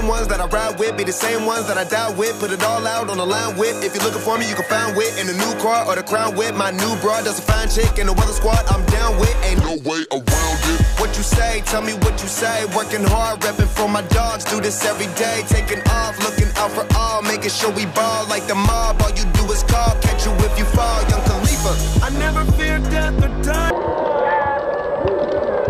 same ones that I ride with, be the same ones that I die with. Put it all out on the line with. If you're looking for me, you can find wit in the new car or the crown with. My new broad does a fine chick in the weather squad. I'm down with, ain't no way around it. What you say? Tell me what you say. Working hard, repping for my dogs. Do this every day. Taking off, looking out for all, making sure we ball like the mob. All you do is call, catch you if you fall. Young Khalifa. I never fear death or die.